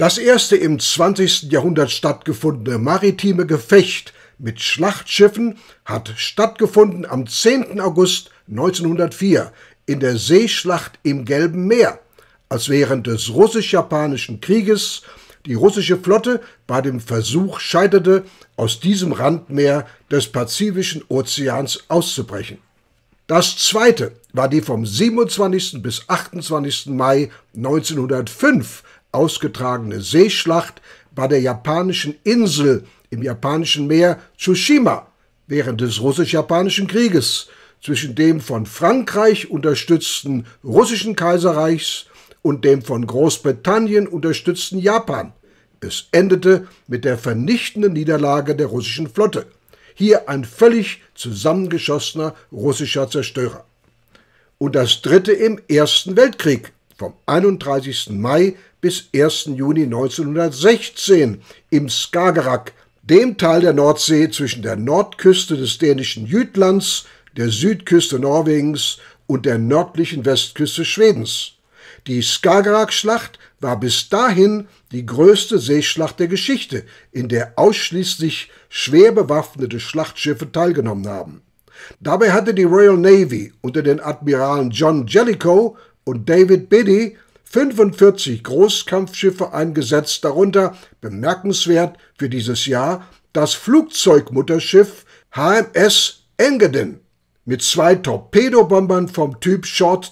Das erste im 20. Jahrhundert stattgefundene maritime Gefecht mit Schlachtschiffen hat stattgefunden am 10. August 1904 in der Seeschlacht im Gelben Meer, als während des Russisch-Japanischen Krieges die russische Flotte bei dem Versuch scheiterte, aus diesem Randmeer des Pazifischen Ozeans auszubrechen. Das zweite war die vom 27. bis 28. Mai 1905 ausgetragene Seeschlacht bei der japanischen Insel im japanischen Meer Tsushima während des Russisch-Japanischen Krieges zwischen dem von Frankreich unterstützten russischen Kaiserreichs und dem von Großbritannien unterstützten Japan. Es endete mit der vernichtenden Niederlage der russischen Flotte. Hier ein völlig zusammengeschossener russischer Zerstörer. Und das dritte im Ersten Weltkrieg, vom 31. Mai bis 1. Juni 1916 im Skagerrak, dem Teil der Nordsee zwischen der Nordküste des dänischen Jütlands, der Südküste Norwegens und der nördlichen Westküste Schwedens. Die Skagerrak-Schlacht war bis dahin die größte Seeschlacht der Geschichte, in der ausschließlich schwer bewaffnete Schlachtschiffe teilgenommen haben. Dabei hatte die Royal Navy unter den Admiralen John Jellicoe und David Beatty 45 Großkampfschiffe eingesetzt, darunter bemerkenswert für dieses Jahr das Flugzeugmutterschiff HMS Engadin mit 2 Torpedobombern vom Typ Short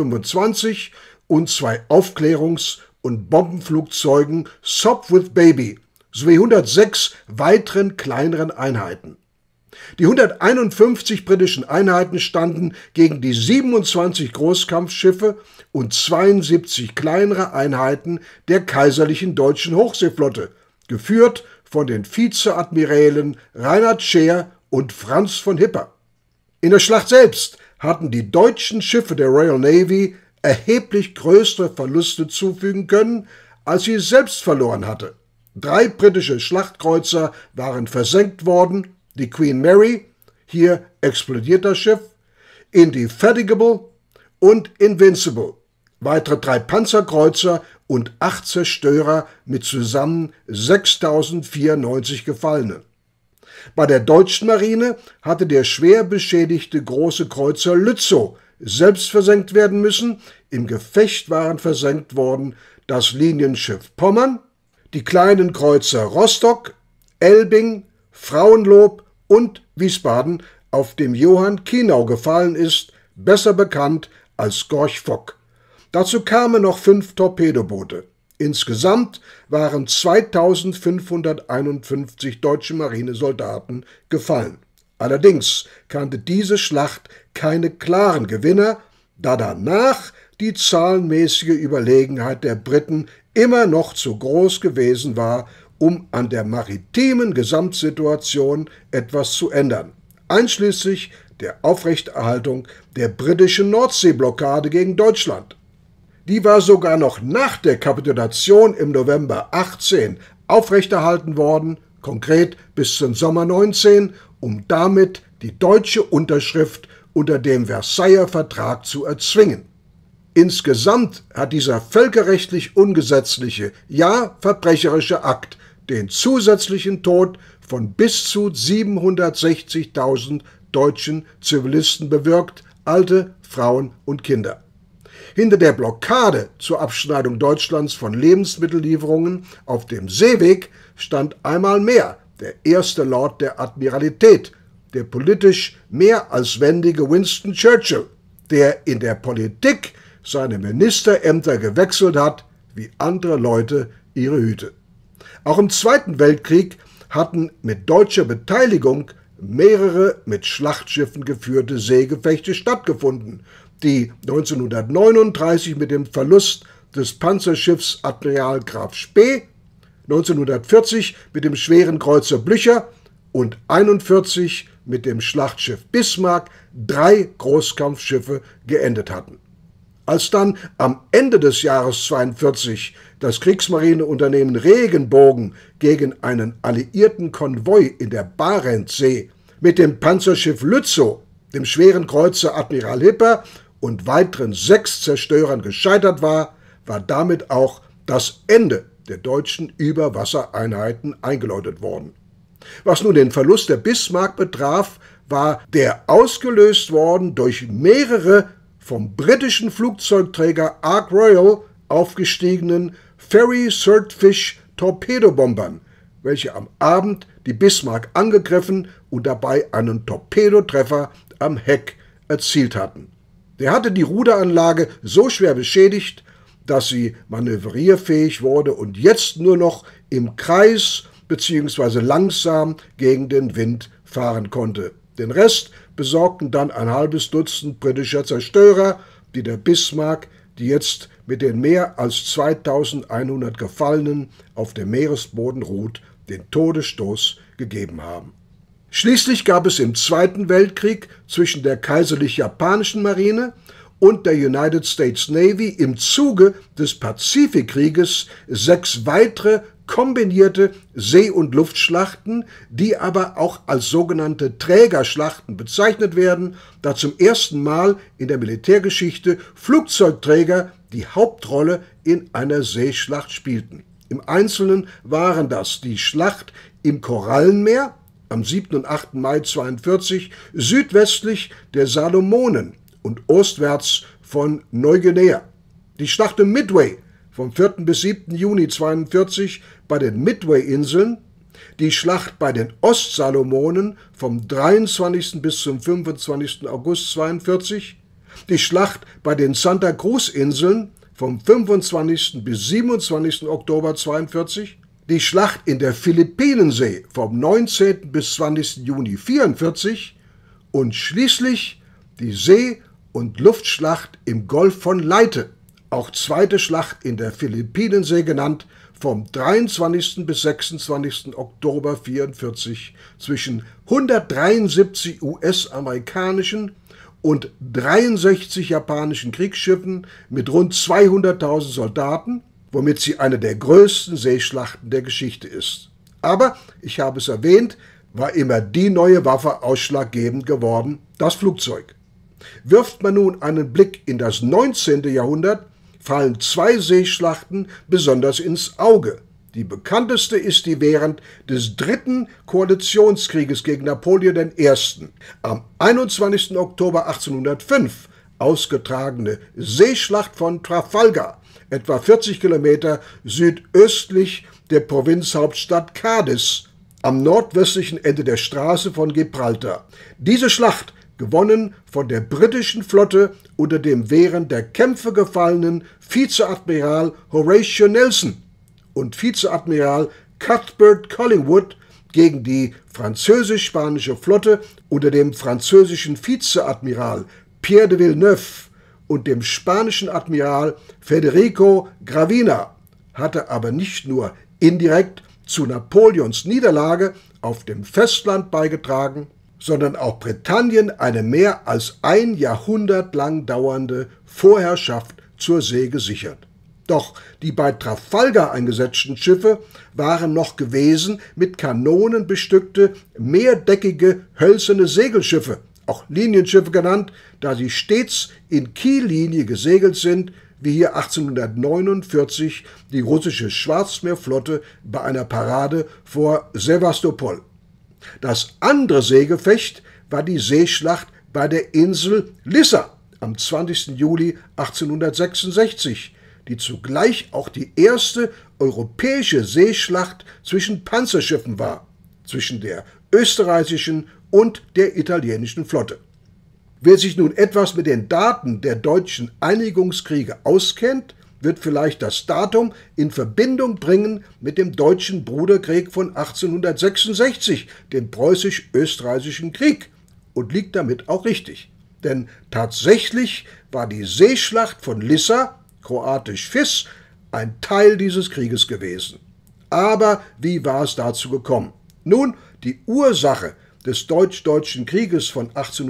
225 und 2 Aufklärungs- und Bombenflugzeugen Sopwith Baby sowie 106 weiteren kleineren Einheiten. Die 151 britischen Einheiten standen gegen die 27 Großkampfschiffe und 72 kleinere Einheiten der Kaiserlichen Deutschen Hochseeflotte, geführt von den Vizeadmirälen Reinhard Scheer und Franz von Hipper. In der Schlacht selbst hatten die deutschen Schiffe der Royal Navy erheblich größere Verluste zufügen können, als sie selbst verloren hatte. 3 britische Schlachtkreuzer waren versenkt worden, die Queen Mary, hier explodiert das Schiff, Indefatigable und Invincible, weitere 3 Panzerkreuzer und 8 Zerstörer mit zusammen 6.094 Gefallenen. Bei der deutschen Marine hatte der schwer beschädigte große Kreuzer Lützow selbst versenkt werden müssen. Im Gefecht waren versenkt worden das Linienschiff Pommern, die kleinen Kreuzer Rostock, Elbing, Frauenlob und Wiesbaden, auf dem Johann Kienau gefallen ist, besser bekannt als Gorch Fock. Dazu kamen noch 5 Torpedoboote. Insgesamt waren 2551 deutsche Marinesoldaten gefallen. Allerdings kannte diese Schlacht keine klaren Gewinner, da danach die zahlenmäßige Überlegenheit der Briten immer noch zu groß gewesen war, um an der maritimen Gesamtsituation etwas zu ändern, einschließlich der Aufrechterhaltung der britischen Nordseeblockade gegen Deutschland. Die war sogar noch nach der Kapitulation im November 18 aufrechterhalten worden, konkret bis zum Sommer 19, um damit die deutsche Unterschrift unter dem Versailler Vertrag zu erzwingen. Insgesamt hat dieser völkerrechtlich ungesetzliche, ja verbrecherische Akt den zusätzlichen Tod von bis zu 760.000 deutschen Zivilisten bewirkt, alte, Frauen und Kinder. Hinter der Blockade zur Abschneidung Deutschlands von Lebensmittellieferungen auf dem Seeweg stand einmal mehr der erste Lord der Admiralität, der politisch mehr als wendige Winston Churchill, der in der Politik seine Ministerämter gewechselt hat, wie andere Leute ihre Hüte. Auch im Zweiten Weltkrieg hatten mit deutscher Beteiligung mehrere mit Schlachtschiffen geführte Seegefechte stattgefunden, die 1939 mit dem Verlust des Panzerschiffs Admiral Graf Spee, 1940 mit dem schweren Kreuzer Blücher und 1941 mit dem Schlachtschiff Bismarck 3 Großkampfschiffe geendet hatten. Als dann am Ende des Jahres 1942 das Kriegsmarineunternehmen Regenbogen gegen einen alliierten Konvoi in der Barentssee mit dem Panzerschiff Lützow, dem schweren Kreuzer Admiral Hipper und weiteren 6 Zerstörern gescheitert war, war damit auch das Ende der deutschen Überwassereinheiten eingeläutet worden. Was nun den Verlust der Bismarck betraf, war der ausgelöst worden durch mehrere vom britischen Flugzeugträger Ark Royal aufgestiegenen Ferry Swordfish Torpedobombern, welche am Abend die Bismarck angegriffen und dabei einen Torpedotreffer am Heck erzielt hatten. Der hatte die Ruderanlage so schwer beschädigt, dass sie manövrierfähig wurde und jetzt nur noch im Kreis bzw. langsam gegen den Wind fahren konnte. Den Rest besorgten dann ein halbes Dutzend britischer Zerstörer, die der Bismarck, die jetzt mit den mehr als 2100 Gefallenen auf dem Meeresboden ruht, den Todesstoß gegeben haben. Schließlich gab es im Zweiten Weltkrieg zwischen der kaiserlich-japanischen Marine und der United States Navy im Zuge des Pazifikkrieges 6 weitere kombinierte See- und Luftschlachten, die aber auch als sogenannte Trägerschlachten bezeichnet werden, da zum ersten Mal in der Militärgeschichte Flugzeugträger die Hauptrolle in einer Seeschlacht spielten. Im Einzelnen waren das die Schlacht im Korallenmeer am 7. und 8. Mai 1942 südwestlich der Salomonen und ostwärts von Neuguinea, die Schlacht im Midway vom 4. bis 7. Juni 1942 bei den Midway-Inseln, die Schlacht bei den Ostsalomonen vom 23. bis zum 25. August 1942, die Schlacht bei den Santa Cruz-Inseln vom 25. bis 27. Oktober 1942, die Schlacht in der Philippinensee vom 19. bis 20. Juni 1944 und schließlich die See- und Luftschlacht im Golf von Leyte, auch zweite Schlacht in der Philippinensee genannt, vom 23. bis 26. Oktober 1944 zwischen 173 US-amerikanischen und 63 japanischen Kriegsschiffen mit rund 200.000 Soldaten, womit sie eine der größten Seeschlachten der Geschichte ist. Aber, ich habe es erwähnt, war immer die neue Waffe ausschlaggebend geworden, das Flugzeug. Wirft man nun einen Blick in das 19. Jahrhundert, fallen 2 Seeschlachten besonders ins Auge. Die bekannteste ist die während des 3. Koalitionskrieges gegen Napoleon I. am 21. Oktober 1805 ausgetragene Seeschlacht von Trafalgar, etwa 40 Kilometer südöstlich der Provinzhauptstadt Cadiz, am nordwestlichen Ende der Straße von Gibraltar. Diese Schlacht, gewonnen von der britischen Flotte unter dem während der Kämpfe gefallenen Vizeadmiral Horatio Nelson und Vizeadmiral Cuthbert Collingwood gegen die französisch-spanische Flotte unter dem französischen Vizeadmiral Pierre de Villeneuve und dem spanischen Admiral Federico Gravina, hatte aber nicht nur indirekt zu Napoleons Niederlage auf dem Festland beigetragen, sondern auch Britannien eine mehr als ein Jahrhundert lang dauernde Vorherrschaft zur See gesichert. Doch die bei Trafalgar eingesetzten Schiffe waren noch gewesen mit Kanonen bestückte, mehrdeckige, hölzerne Segelschiffe, auch Linienschiffe genannt, da sie stets in Kiellinie gesegelt sind, wie hier 1849 die russische Schwarzmeerflotte bei einer Parade vor Sewastopol. Das andere Seegefecht war die Seeschlacht bei der Insel Lissa am 20. Juli 1866, die zugleich auch die erste europäische Seeschlacht zwischen Panzerschiffen war, zwischen der österreichischen und der italienischen Flotte. Wer sich nun etwas mit den Daten der deutschen Einigungskriege auskennt, wird vielleicht das Datum in Verbindung bringen mit dem Deutschen Bruderkrieg von 1866, dem Preußisch-Österreichischen Krieg, und liegt damit auch richtig. Denn tatsächlich war die Seeschlacht von Lissa, kroatisch Vis, ein Teil dieses Krieges gewesen. Aber wie war es dazu gekommen? Nun, die Ursache des Deutsch-Deutschen Krieges von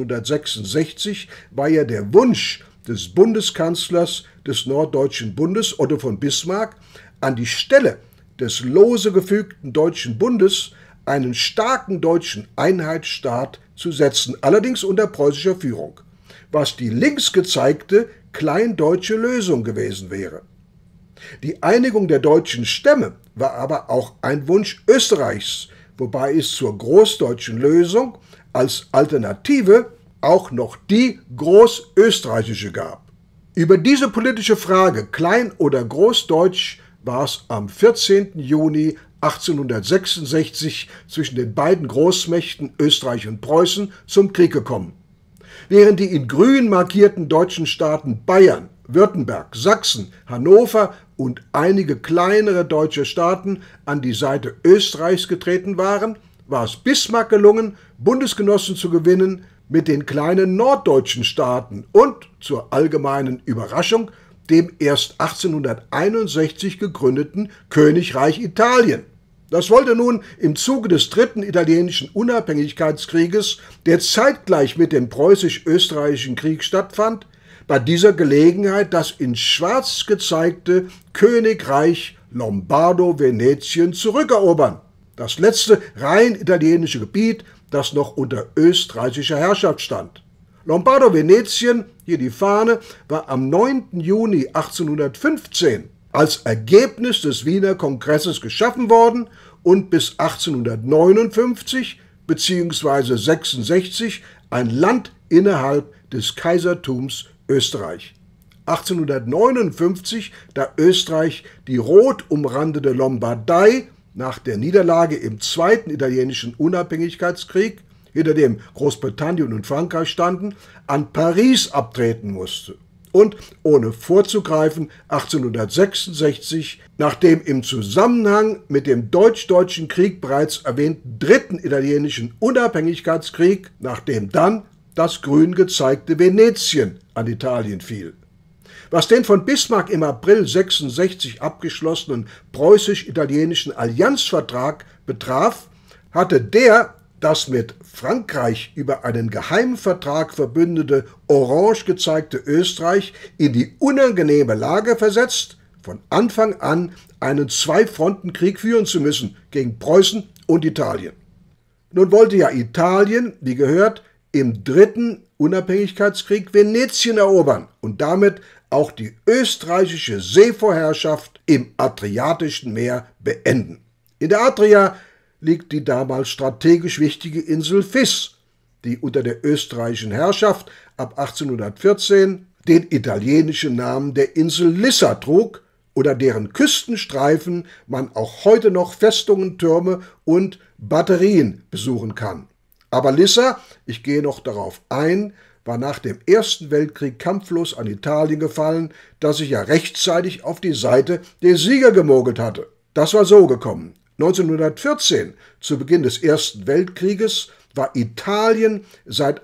1866 war ja der Wunsch des Bundeskanzlers des Norddeutschen Bundes, Otto von Bismarck, an die Stelle des lose gefügten Deutschen Bundes einen starken deutschen Einheitsstaat zu setzen, allerdings unter preußischer Führung, was die links gezeigte kleindeutsche Lösung gewesen wäre. Die Einigung der deutschen Stämme war aber auch ein Wunsch Österreichs, wobei es zur großdeutschen Lösung als Alternative auch noch die großösterreichische gab. Über diese politische Frage, klein oder großdeutsch, war es am 14. Juni 1866 zwischen den beiden Großmächten Österreich und Preußen zum Krieg gekommen. Während die in grün markierten deutschen Staaten Bayern, Württemberg, Sachsen, Hannover und einige kleinere deutsche Staaten an die Seite Österreichs getreten waren, war es Bismarck gelungen, Bundesgenossen zu gewinnen mit den kleinen norddeutschen Staaten und, zur allgemeinen Überraschung, dem erst 1861 gegründeten Königreich Italien. Das wollte nun im Zuge des dritten italienischen Unabhängigkeitskrieges, der zeitgleich mit dem preußisch-österreichischen Krieg stattfand, bei dieser Gelegenheit das in Schwarz gezeigte Königreich Lombardo-Venetien zurückerobern, das letzte rein italienische Gebiet, das noch unter österreichischer Herrschaft stand. Lombardo-Venetien, hier die Fahne, war am 9. Juni 1815 als Ergebnis des Wiener Kongresses geschaffen worden und bis 1859 bzw. 66 ein Land innerhalb des Kaisertums Österreich. 1859, da Österreich die rot umrandete Lombardei nach der Niederlage im Zweiten Italienischen Unabhängigkeitskrieg, hinter dem Großbritannien und Frankreich standen, an Paris abtreten musste. Und, ohne vorzugreifen, 1866, nach dem im Zusammenhang mit dem Deutsch-Deutschen Krieg bereits erwähnten Dritten Italienischen Unabhängigkeitskrieg, nachdem dann das grün gezeigte Venetien an Italien fiel. Was den von Bismarck im April 66 abgeschlossenen preußisch-italienischen Allianzvertrag betraf, hatte der das mit Frankreich über einen Geheimvertrag verbündete orange gezeigte Österreich in die unangenehme Lage versetzt, von Anfang an einen Zwei-Fronten-Krieg führen zu müssen gegen Preußen und Italien. Nun wollte ja Italien, wie gehört, im dritten Unabhängigkeitskrieg Venetien erobern und damit auch die österreichische Seevorherrschaft im Adriatischen Meer beenden. In der Adria liegt die damals strategisch wichtige Insel Vis, die unter der österreichischen Herrschaft ab 1814 den italienischen Namen der Insel Lissa trug, oder deren Küstenstreifen man auch heute noch Festungen, Türme und Batterien besuchen kann. Aber Lissa, ich gehe noch darauf ein, war nach dem Ersten Weltkrieg kampflos an Italien gefallen, das sich ja rechtzeitig auf die Seite der Sieger gemogelt hatte. Das war so gekommen. 1914, zu Beginn des Ersten Weltkrieges, war Italien seit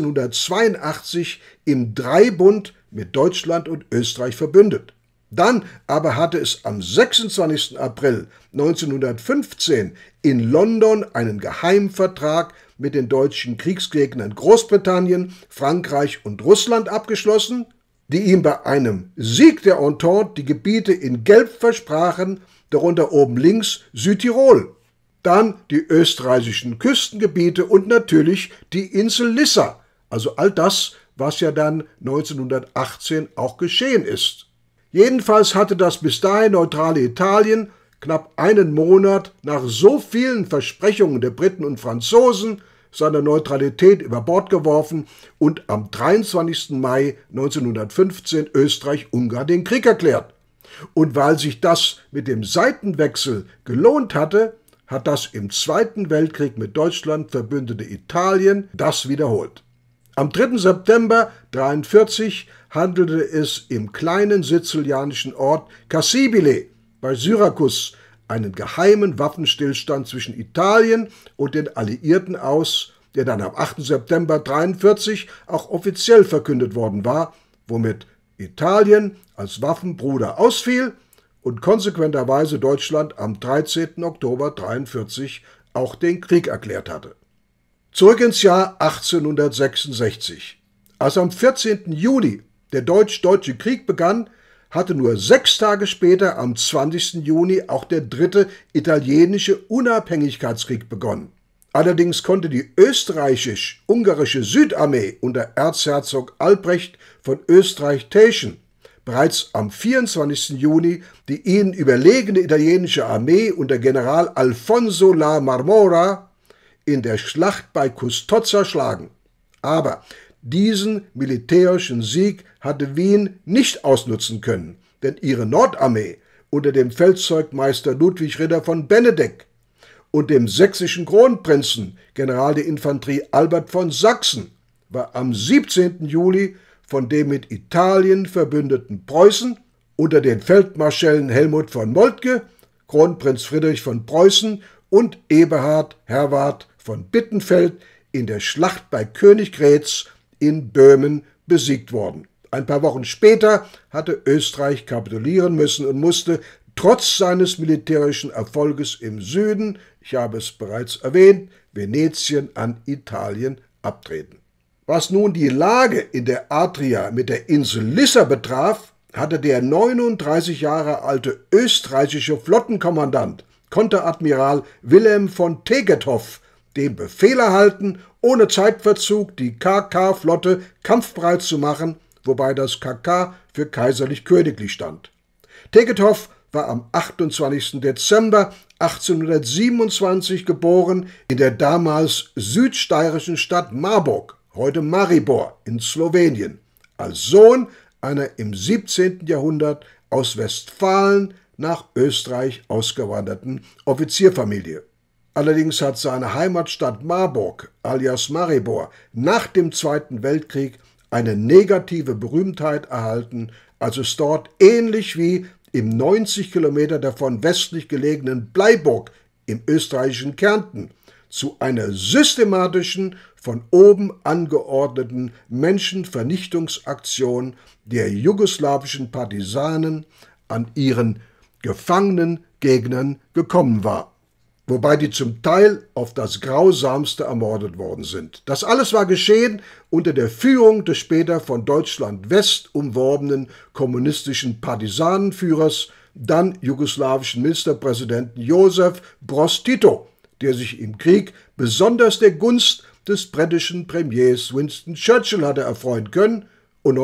1882 im Dreibund mit Deutschland und Österreich verbündet. Dann aber hatte es am 26. April 1915 in London einen Geheimvertrag mit den deutschen Kriegsgegnern Großbritannien, Frankreich und Russland abgeschlossen, die ihm bei einem Sieg der Entente die Gebiete in Gelb versprachen, darunter oben links Südtirol, dann die österreichischen Küstengebiete und natürlich die Insel Lissa, also all das, was ja dann 1918 auch geschehen ist. Jedenfalls hatte das bis dahin neutrale Italien knapp einen Monat nach so vielen Versprechungen der Briten und Franzosen seine Neutralität über Bord geworfen und am 23. Mai 1915 Österreich-Ungarn den Krieg erklärt. Und weil sich das mit dem Seitenwechsel gelohnt hatte, hat das im Zweiten Weltkrieg mit Deutschland verbündete Italien das wiederholt. Am 3. September 1943 handelte es im kleinen sizilianischen Ort Cassibile bei Syrakus einen geheimen Waffenstillstand zwischen Italien und den Alliierten aus, der dann am 8. September 1943 auch offiziell verkündet worden war, womit Italien als Waffenbruder ausfiel und konsequenterweise Deutschland am 13. Oktober 1943 auch den Krieg erklärt hatte. Zurück ins Jahr 1866. Als am 14. Juni der Deutsch-Deutsche Krieg begann, hatte nur 6 Tage später, am 20. Juni, auch der dritte italienische Unabhängigkeitskrieg begonnen. Allerdings konnte die österreichisch-ungarische Südarmee unter Erzherzog Albrecht von Österreich-Teschen bereits am 24. Juni die ihnen überlegene italienische Armee unter General Alfonso La Marmora in der Schlacht bei Custozza schlagen. Aber diesen militärischen Sieg hatte Wien nicht ausnutzen können, denn ihre Nordarmee unter dem Feldzeugmeister Ludwig Ritter von Benedek und dem sächsischen Kronprinzen, General der Infanterie Albert von Sachsen, war am 17. Juli von dem mit Italien verbündeten Preußen unter den Feldmarschällen Helmut von Moltke, Kronprinz Friedrich von Preußen und Eberhard Herwart von Bittenfeld in der Schlacht bei Königgrätz in Böhmen besiegt worden. Ein paar Wochen später hatte Österreich kapitulieren müssen und musste trotz seines militärischen Erfolges im Süden, ich habe es bereits erwähnt, Venetien an Italien abtreten. Was nun die Lage in der Adria mit der Insel Lissa betraf, hatte der 39 Jahre alte österreichische Flottenkommandant, Konteradmiral Wilhelm von Tegethoff, den Befehl erhalten, ohne Zeitverzug die KK-Flotte kampfbereit zu machen, wobei das KK für kaiserlich-königlich stand. Tegethoff war am 28. Dezember 1827 geboren in der damals südsteirischen Stadt Marburg, heute Maribor in Slowenien, als Sohn einer im 17. Jahrhundert aus Westfalen nach Österreich ausgewanderten Offizierfamilie. Allerdings hat seine Heimatstadt Marburg, alias Maribor, nach dem Zweiten Weltkrieg eine negative Berühmtheit erhalten, als es dort ähnlich wie im 90 Kilometer davon westlich gelegenen Bleiburg im österreichischen Kärnten zu einer systematischen, von oben angeordneten Menschenvernichtungsaktion der jugoslawischen Partisanen an ihren gefangenen Gegnern gekommen war, wobei die zum Teil auf das Grausamste ermordet worden sind. Das alles war geschehen unter der Führung des später von Deutschland West umworbenen kommunistischen Partisanenführers, dann jugoslawischen Ministerpräsidenten Josef Broz Tito, der sich im Krieg besonders der Gunst des britischen Premiers Winston Churchill hatte erfreuen können und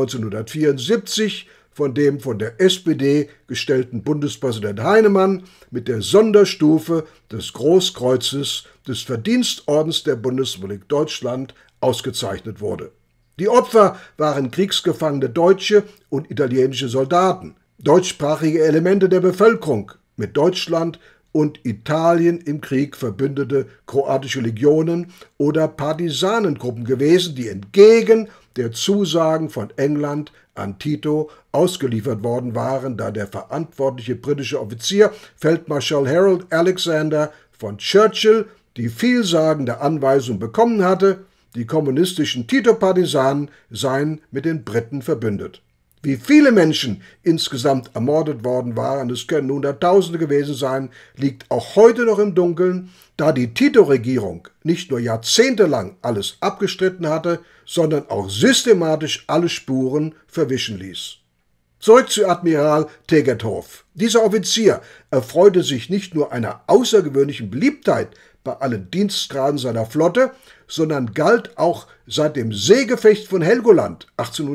1974 von dem von der SPD gestellten Bundespräsident Heinemann mit der Sonderstufe des Großkreuzes des Verdienstordens der Bundesrepublik Deutschland ausgezeichnet wurde. Die Opfer waren kriegsgefangene deutsche und italienische Soldaten, deutschsprachige Elemente der Bevölkerung, mit Deutschland und Italien im Krieg verbündete kroatische Legionen oder Partisanengruppen gewesen, die entgegen der Zusagen von England an Tito ausgeliefert worden waren, da der verantwortliche britische Offizier Feldmarschall Harold Alexander von Churchill die vielsagende Anweisung bekommen hatte, die kommunistischen Tito-Partisanen seien mit den Briten verbündet. Wie viele Menschen insgesamt ermordet worden waren, es können Hunderttausende gewesen sein, liegt auch heute noch im Dunkeln, da die Tito-Regierung nicht nur jahrzehntelang alles abgestritten hatte, sondern auch systematisch alle Spuren verwischen ließ. Zurück zu Admiral Tegethoff. Dieser Offizier erfreute sich nicht nur einer außergewöhnlichen Beliebtheit bei allen Dienstgraden seiner Flotte, sondern galt auch seit dem Seegefecht von Helgoland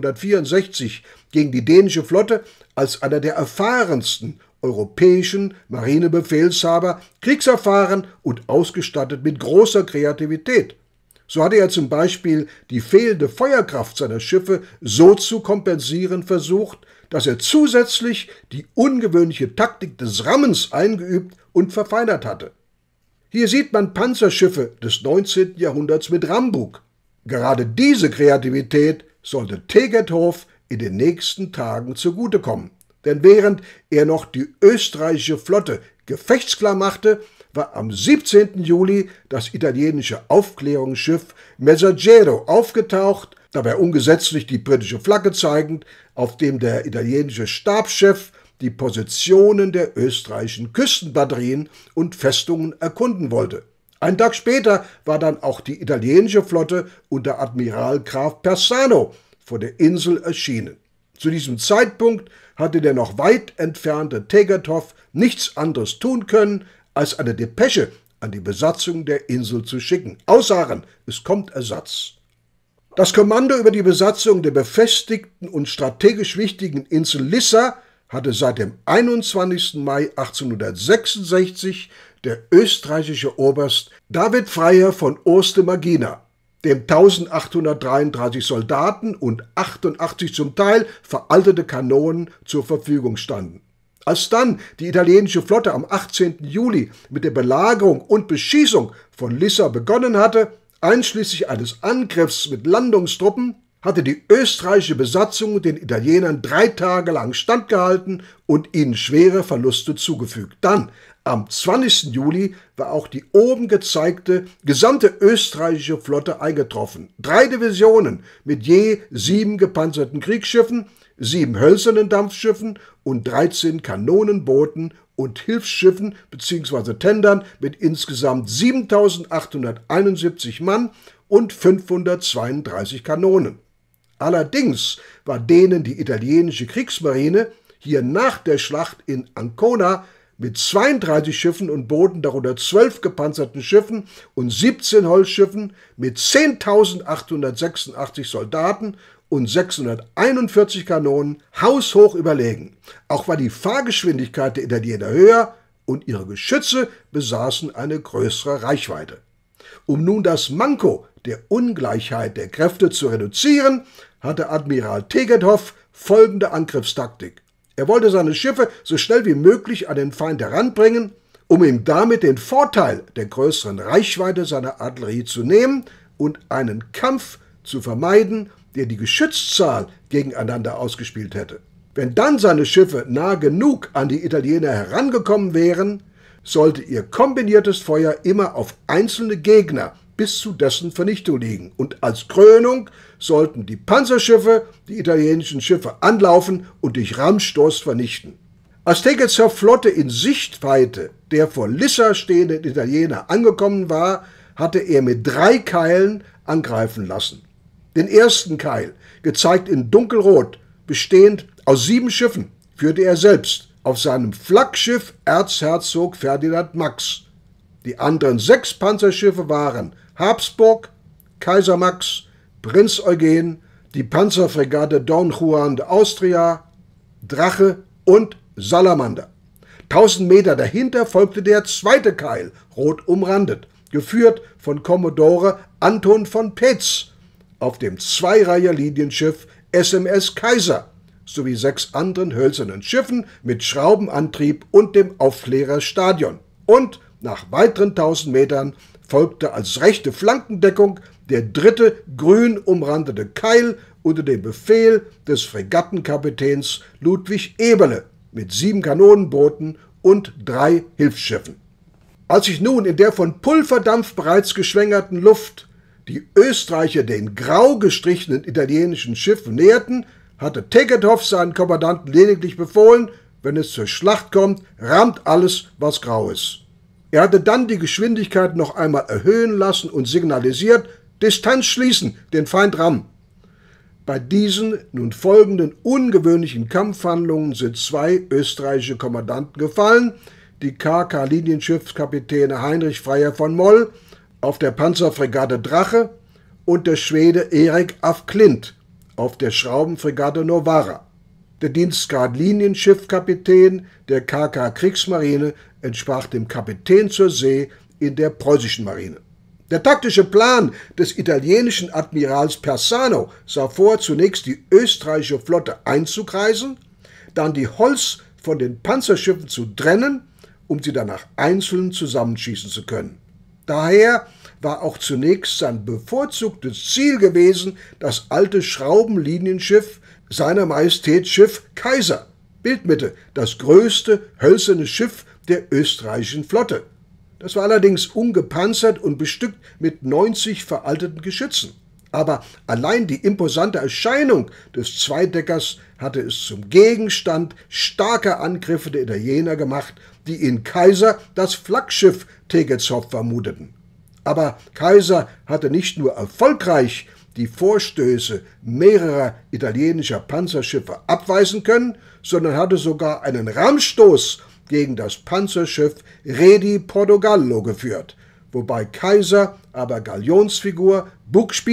1864 gegen die dänische Flotte als einer der erfahrensten europäischen Marinebefehlshaber, kriegserfahren und ausgestattet mit großer Kreativität. So hatte er zum Beispiel die fehlende Feuerkraft seiner Schiffe so zu kompensieren versucht, dass er zusätzlich die ungewöhnliche Taktik des Rammens eingeübt und verfeinert hatte. Hier sieht man Panzerschiffe des 19. Jahrhunderts mit Rammbug. Gerade diese Kreativität sollte Tegethoff in den nächsten Tagen zugutekommen. Denn während er noch die österreichische Flotte gefechtsklar machte, war am 17. Juli das italienische Aufklärungsschiff Messaggero aufgetaucht, dabei ungesetzlich die britische Flagge zeigend, auf dem der italienische Stabschef die Positionen der österreichischen Küstenbatterien und Festungen erkunden wollte. Einen Tag später war dann auch die italienische Flotte unter Admiral Graf Persano vor der Insel erschienen. Zu diesem Zeitpunkt hatte der noch weit entfernte Tegethoff nichts anderes tun können, als eine Depesche an die Besatzung der Insel zu schicken. Aussagen, es kommt Ersatz. Das Kommando über die Besatzung der befestigten und strategisch wichtigen Insel Lissa hatte seit dem 21. Mai 1866 der österreichische Oberst David Freiherr von Oster-Magina, dem 1833 Soldaten und 88 zum Teil veraltete Kanonen zur Verfügung standen. Als dann die italienische Flotte am 18. Juli mit der Belagerung und Beschießung von Lissa begonnen hatte, einschließlich eines Angriffs mit Landungstruppen, hatte die österreichische Besatzung den Italienern 3 Tage lang standgehalten und ihnen schwere Verluste zugefügt. Dann, am 20. Juli, war auch die oben gezeigte gesamte österreichische Flotte eingetroffen. 3 Divisionen mit je 7 gepanzerten Kriegsschiffen, 7 hölzernen Dampfschiffen und 13 Kanonenbooten und Hilfsschiffen bzw. Tendern mit insgesamt 7.871 Mann und 532 Kanonen. Allerdings war denen die italienische Kriegsmarine hier nach der Schlacht in Ancona mit 32 Schiffen und Booten, darunter 12 gepanzerten Schiffen und 17 Holzschiffen, mit 10.886 Soldaten und 641 Kanonen haushoch überlegen. Auch war die Fahrgeschwindigkeit der Italiener höher und ihre Geschütze besaßen eine größere Reichweite. Um nun das Manko der Ungleichheit der Kräfte zu reduzieren, hatte Admiral Tegethoff folgende Angriffstaktik. Er wollte seine Schiffe so schnell wie möglich an den Feind heranbringen, um ihm damit den Vorteil der größeren Reichweite seiner Artillerie zu nehmen und einen Kampf zu vermeiden, der die Geschützzahl gegeneinander ausgespielt hätte. Wenn dann seine Schiffe nah genug an die Italiener herangekommen wären, sollte ihr kombiniertes Feuer immer auf einzelne Gegner bis zu dessen Vernichtung liegen. Und als Krönung sollten die Panzerschiffe die italienischen Schiffe anlaufen und durch Rammstoß vernichten. Als Tegethoffs Flotte in Sichtweite der vor Lissa stehenden Italiener angekommen war, hatte er mit 3 Keilen angreifen lassen. Den ersten Keil, gezeigt in dunkelrot, bestehend aus 7 Schiffen, führte er selbst auf seinem Flaggschiff Erzherzog Ferdinand Max. Die anderen 6 Panzerschiffe waren Habsburg, Kaiser Max, Prinz Eugen, die Panzerfregatte Don Juan de Austria, Drache und Salamander. 1000 Meter dahinter folgte der zweite Keil, rot umrandet, geführt von Kommodore Anton von Peetz auf dem Zweireiher-Linienschiff SMS Kaiser sowie 6 anderen hölzernen Schiffen mit Schraubenantrieb und dem Aufklärer Stadion. Und nach weiteren 1000 Metern folgte als rechte Flankendeckung der 3. grün umrandete Keil unter dem Befehl des Fregattenkapitäns Ludwig Eberle mit 7 Kanonenbooten und 3 Hilfsschiffen. Als sich nun in der von Pulverdampf bereits geschwängerten Luft die Österreicher den grau gestrichenen italienischen Schiffen näherten, hatte Tegethoff seinen Kommandanten lediglich befohlen: Wenn es zur Schlacht kommt, rammt alles, was grau ist. Er hatte dann die Geschwindigkeit noch einmal erhöhen lassen und signalisiert: Distanz schließen, den Feind rammen. Bei diesen nun folgenden ungewöhnlichen Kampfhandlungen sind 2 österreichische Kommandanten gefallen, die KK-Linienschiffskapitäne Heinrich Freiherr von Moll auf der Panzerfregatte Drache und der Schwede Erik af Klint auf der Schraubenfregatte Novara. Der Dienstgrad Linienschiffkapitän der KK Kriegsmarine entsprach dem Kapitän zur See in der preußischen Marine. Der taktische Plan des italienischen Admirals Persano sah vor, zunächst die österreichische Flotte einzukreisen, dann die Holz von den Panzerschiffen zu trennen, um sie danach einzeln zusammenschießen zu können. Daher war auch zunächst sein bevorzugtes Ziel gewesen, das alte Schraubenlinienschiff seiner Majestät Schiff Kaiser, Bildmitte, das größte hölzerne Schiff der österreichischen Flotte. Das war allerdings ungepanzert und bestückt mit 90 veralteten Geschützen. Aber allein die imposante Erscheinung des Zweideckers hatte es zum Gegenstand starker Angriffe der Italiener gemacht, die in Kaiser das Flaggschiff Tegethoff vermuteten. Aber Kaiser hatte nicht nur erfolgreich die Vorstöße mehrerer italienischer Panzerschiffe abweisen können, sondern hatte sogar einen Rammstoß gegen das Panzerschiff Re di Portogallo geführt, wobei Kaiser aber Galionsfigur, Bugspriet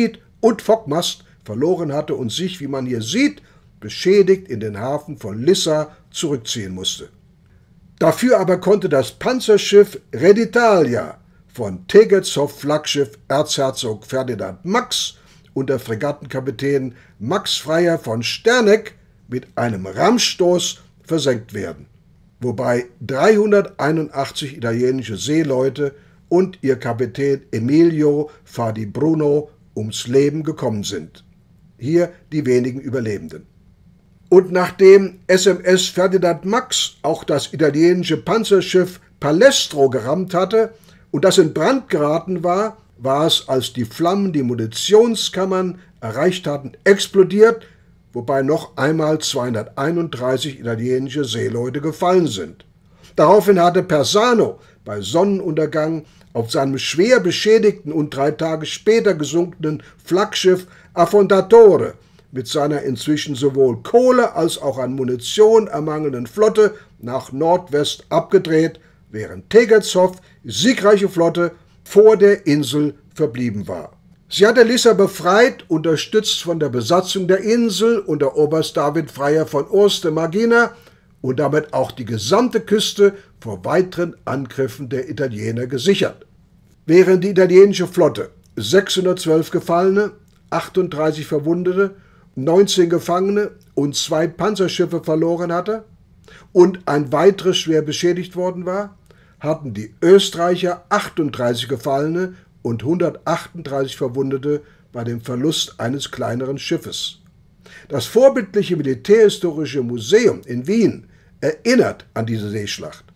und Fockmast verloren hatte und sich, wie man hier sieht, beschädigt in den Hafen von Lissa zurückziehen musste. Dafür aber konnte das Panzerschiff Re d'Italia von Tegetzow Flaggschiff Erzherzog Ferdinand Max unter Fregattenkapitän Max Freyer von Sterneck mit einem Rammstoß versenkt werden, wobei 381 italienische Seeleute und ihr Kapitän Emilio Fadi Bruno ums Leben gekommen sind. Hier die wenigen Überlebenden. Und nachdem SMS Ferdinand Max auch das italienische Panzerschiff Palestro gerammt hatte und das in Brand geraten war, war es, als die Flammen die Munitionskammern erreicht hatten, explodiert, wobei noch einmal 231 italienische Seeleute gefallen sind. Daraufhin hatte Persano bei Sonnenuntergang auf seinem schwer beschädigten und 3 Tage später gesunkenen Flaggschiff Affondatore mit seiner inzwischen sowohl Kohle als auch an Munition ermangelnden Flotte nach Nordwest abgedreht, während Tegetzow, siegreiche Flotte, vor der Insel verblieben war. Sie hatte Lissa befreit, unterstützt von der Besatzung der Insel unter Oberst David Freyer von Orste-Margina und damit auch die gesamte Küste vor weiteren Angriffen der Italiener gesichert. Während die italienische Flotte 612 Gefallene, 38 Verwundete, 19 Gefangene und 2 Panzerschiffe verloren hatte und ein weiteres schwer beschädigt worden war, hatten die Österreicher 38 Gefallene und 138 Verwundete bei dem Verlust eines kleineren Schiffes. Das vorbildliche Militärhistorische Museum in Wien erinnert an diese Seeschlacht.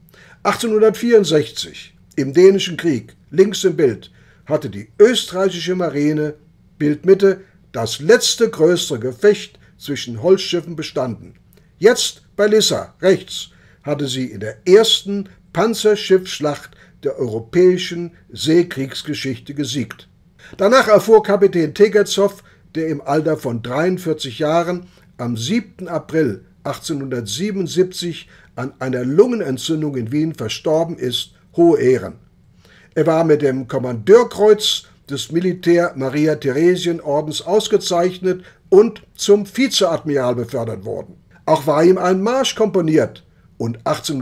1864, im Dänischen Krieg, links im Bild, hatte die österreichische Marine, Bildmitte, das letzte größere Gefecht zwischen Holzschiffen bestanden. Jetzt bei Lissa, rechts, hatte sie in der ersten Panzerschiffsschlacht der europäischen Seekriegsgeschichte gesiegt. Danach erfuhr Kapitän Tegetzow, der im Alter von 43 Jahren am 7. April 1877 an einer Lungenentzündung in Wien verstorben ist, hohe Ehren. Er war mit dem Kommandeurkreuz des Militär-Maria-Theresien-Ordens ausgezeichnet und zum Vizeadmiral befördert worden. Auch war ihm ein Marsch komponiert und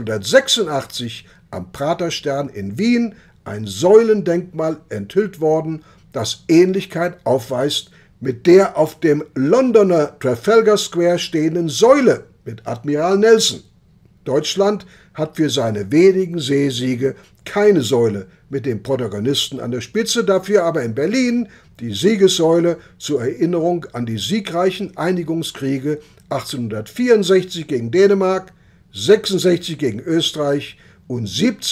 1886 am Praterstern in Wien ein Säulendenkmal enthüllt worden, das Ähnlichkeit aufweist mit der auf dem Londoner Trafalgar Square stehenden Säule mit Admiral Nelson. Deutschland hat für seine wenigen Seesiege keine Säule mit dem Protagonisten an der Spitze, dafür aber in Berlin die Siegessäule zur Erinnerung an die siegreichen Einigungskriege 1864 gegen Dänemark, 66 gegen Österreich und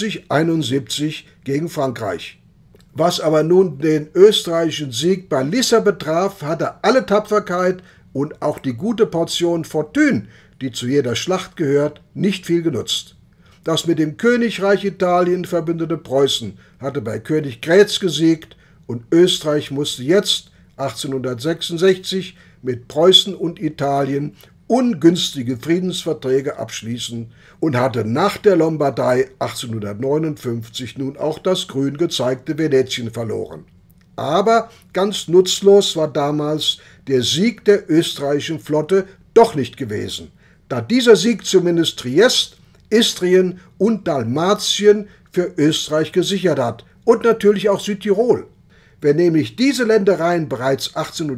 70-71 gegen Frankreich. Was aber nun den österreichischen Sieg bei Lissa betraf, hatte alle Tapferkeit und auch die gute Portion Fortune, die zu jeder Schlacht gehört, nicht viel genutzt. Das mit dem Königreich Italien verbündete Preußen hatte bei Königgrätz gesiegt und Österreich musste jetzt 1866 mit Preußen und Italien ungünstige Friedensverträge abschließen und hatte nach der Lombardei 1859 nun auch das grün gezeigte Venetien verloren. Aber ganz nutzlos war damals der Sieg der österreichischen Flotte doch nicht gewesen, da dieser Sieg zumindest Triest, Istrien und Dalmatien für Österreich gesichert hat und natürlich auch Südtirol. Wenn nämlich diese Ländereien bereits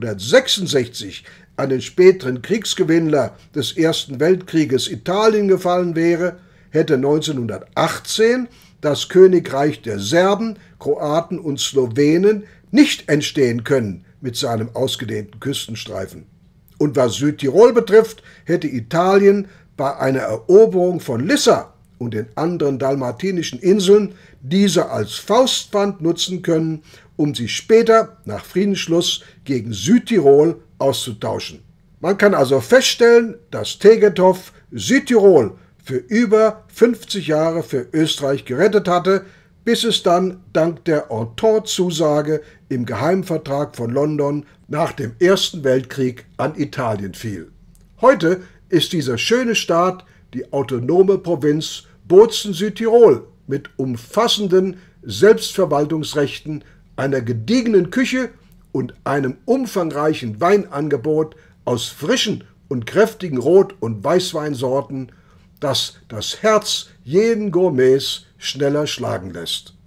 1866 an den späteren Kriegsgewinnler des Ersten Weltkrieges Italien gefallen wäre, hätte 1918 das Königreich der Serben, Kroaten und Slowenen nicht entstehen können mit seinem ausgedehnten Küstenstreifen. Und was Südtirol betrifft, hätte Italien bei einer Eroberung von Lissa und den anderen dalmatinischen Inseln diese als Faustpfand nutzen können, um sie später nach Friedensschluss gegen Südtirol auszutauschen. Man kann also feststellen, dass Tegetzow Südtirol für über 50 Jahre für Österreich gerettet hatte, bis es dann dank der Entente-Zusage im Geheimvertrag von London nach dem Ersten Weltkrieg an Italien fiel. Heute ist dieser schöne Staat die autonome Provinz Bozen-Südtirol mit umfassenden Selbstverwaltungsrechten, einer gediegenen Küche und einem umfangreichen Weinangebot aus frischen und kräftigen Rot- und Weißweinsorten, das das Herz jeden Gourmets schneller schlagen lässt.